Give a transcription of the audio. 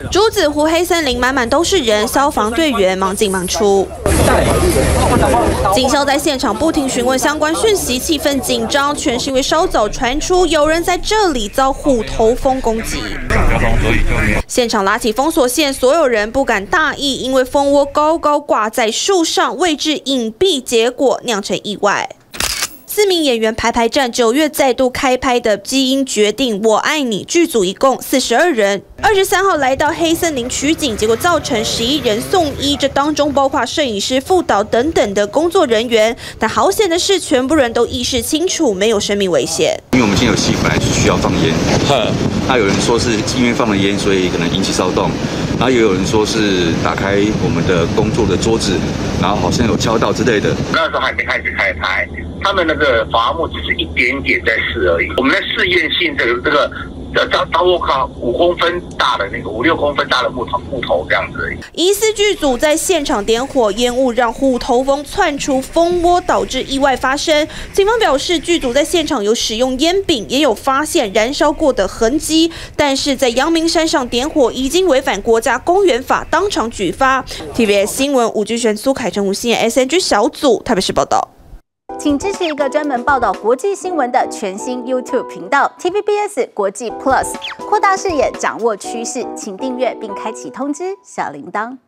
竹子湖黑森林满满都是人，消防队员忙进忙出。警消在现场不停询问相关讯息，气氛紧张，全是因为稍早传出有人在这里遭虎头蜂攻击。现场拉起封锁线，所有人不敢大意，因为蜂窝高高挂在树上，位置隐蔽，结果酿成意外。4名演员排站，9月再度开拍的《基因决定我爱你》剧组一共42人，23号来到黑森林取景，结果造成11人送医，这当中包括摄影师、副导等等的工作人员。但好险的是，全部人都意识清楚，没有生命危险。 因为我们现在有戏本来是需要放烟，那有人说是因为放了烟，所以可能引起骚动。然后也有人说是打开我们的工作的桌子，然后好像有敲到之类的。 那时候还没开始开拍，他们那个伐木只是一点点在试而已。我们在试验性这个超过5公分大的那个5、6公分大的木头这样子而已。 疑似剧组在现场点火，烟雾让虎头蜂窜出蜂窝，导致意外发生。警方表示，剧组在现场有使用烟饼，也有发现燃烧过的痕迹，但是在阳明山上点火已经违反国家公园法，当场举发。TVBS 新闻吴居璇、苏凯成、吴欣妍 SNG 小组台北市报道。 请支持一个专门报道国际新闻的全新 YouTube 频道 TVBS 国际 Plus， 扩大视野，掌握趋势，请订阅并开启通知小铃铛。